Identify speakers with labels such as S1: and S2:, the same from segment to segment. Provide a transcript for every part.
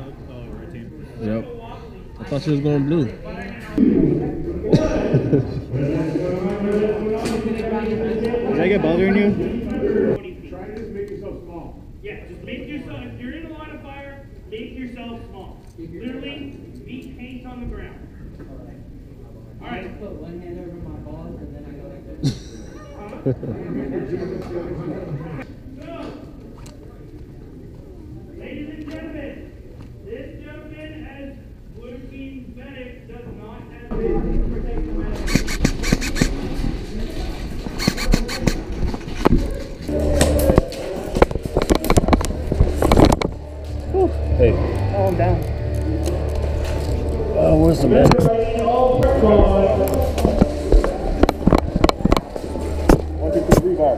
S1: red team.
S2: Yep. I thought she was going blue.
S1: Did I get bothering you?
S3: Try to just make yourself small.
S4: Yeah, just make yourself, if you're in a line of fire, make yourself small. Literally, beat paint on the ground. All right.
S5: I put one hand over my balls and then I go like this.
S4: So, ladies and gentlemen, this gentleman as blue team medic does not have to protect the medic.
S2: Hey.
S1: Oh, I'm down.
S2: Oh, where's the man?
S3: 1, 2, 3, revive.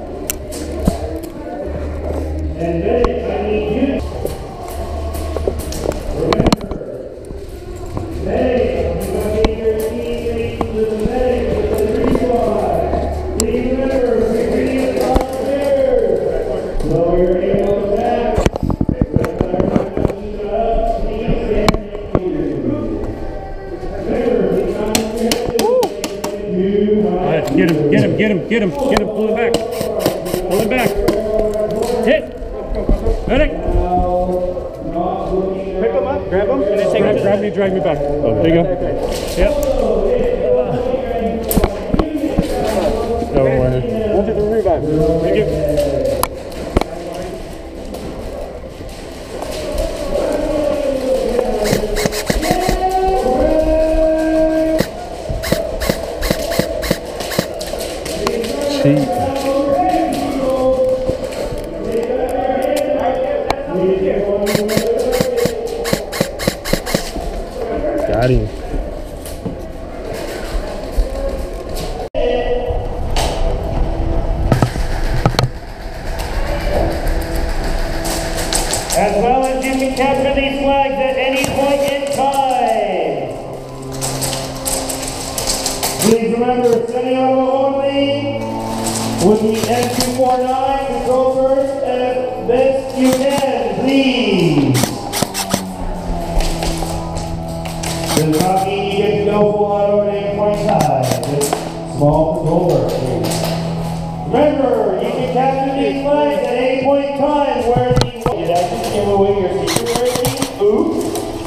S3: And then I need you. Remember, medic, you're going to get your teammates to the medic with the resupply. Please remember, ingredients are there. Lower your aim on the back.
S1: Get him, pull it back. Pull it back. Hit. Medic.
S3: Pick them up, grab them, and then take them.
S1: Grab me, drag me back. Oh, there you go. Yep. Go away.
S3: 1, 2, 3, revive.
S1: Thank you.
S2: Got him.
S3: As well as you can capture these flags at any point in time. Please remember, semi-auto only with the M249. Control first as best you can, please. Does not mean you get to go full auto at any point in time. Just small controller, please. Remember, you can capture these flags at any point in time where the did I just give away your secret rating? Oops.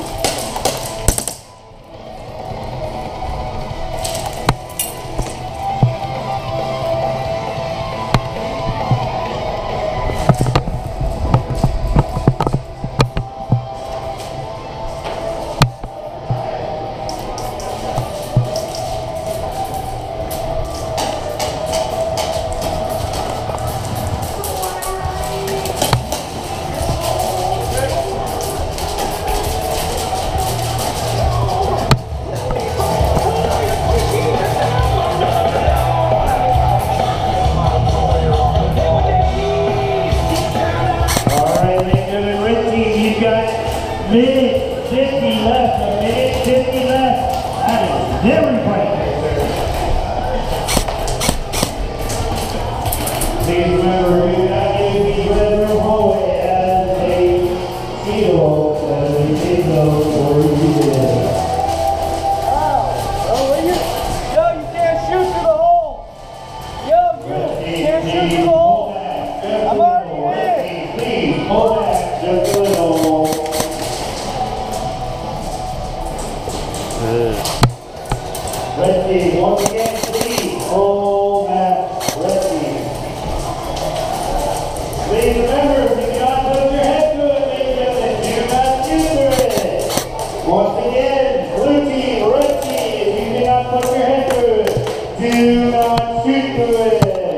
S3: Minute 50 left, a minute 50 left. That is very quick. Please remember, we do not use the red room hallway as a field, as we did those for you.
S5: Yo, you can't shoot through the hole. Yo, you can't shoot through the hole. I'm already in.
S3: Please, hold back just a little. Red team, once again, please hold back. Red team. Please remember, do not put your head to it, ladies and gentlemen. Do not shoot through it. Once again, blue team, red team, if you do not put your head to it, do not shoot through it.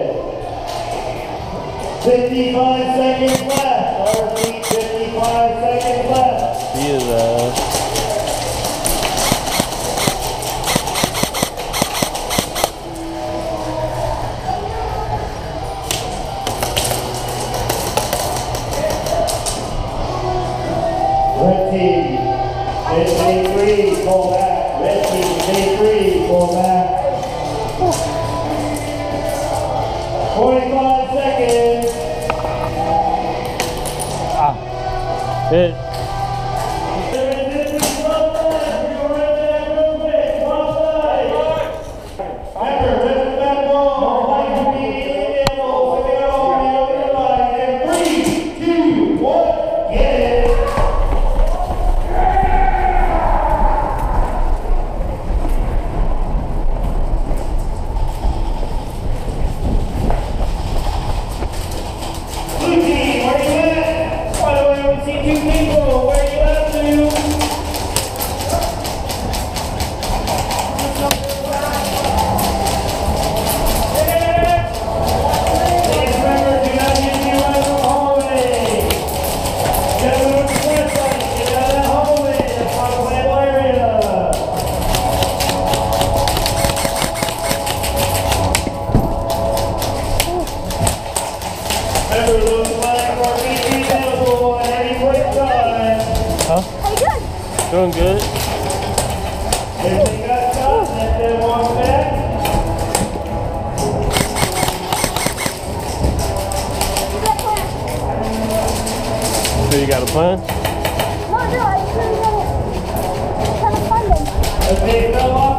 S3: 55 seconds left. Our team, 55 seconds left.
S2: He is
S3: Red team, stay free, pull back. Red team, stay free, pull back. 45 seconds.
S2: hit.
S3: you people, where you at to?
S2: Doing good.
S3: Everything got done, and then walk back.
S2: So you got a plan?
S3: Okay, no